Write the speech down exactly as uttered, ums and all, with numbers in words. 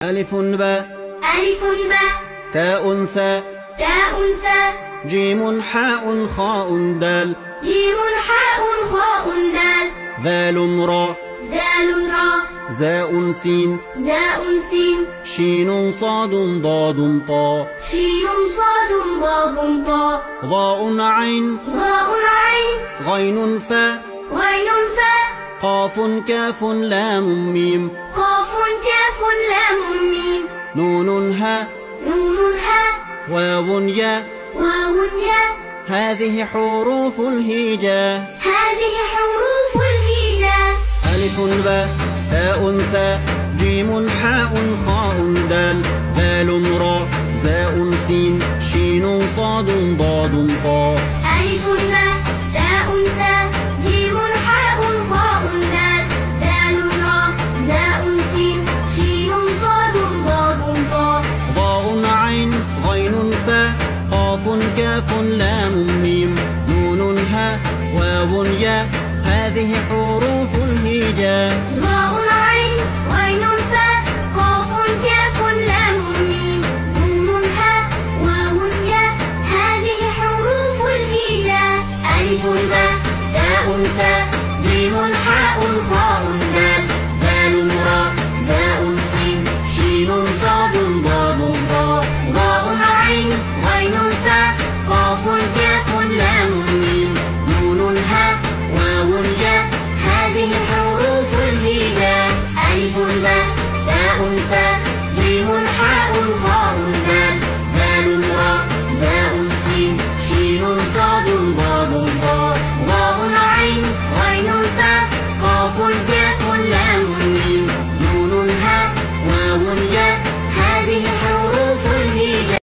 ألف باء ألف باء تاء ثاء تاء ثاء جيم حاء خاء دال جيم حاء خاء دال ذال راء ذال راء زاء سين زاء سين شين صاد ضاد طاء شين صاد ضاد طاء ظاء عين ظاء عين غين فاء غين فاء قاف كاف لام ميم قاف كاف لام ميم نون هاء نون هاء واو ياء واو ياء هذه حروف الهجاء هذه حروف الهجاء ألف باء تاء ثاء جيم حاء خاء دال ذال راء زاء سين شين صاد ضاد طاء ألف باء تاء ثاء جيم حاء خاء دال ذال راء زاء سين شين صاد ضاد طاء ظاء عين غين فاء قاف كاف لام ميم نون هاء واو ياء هذه حروف الهجاء ظاء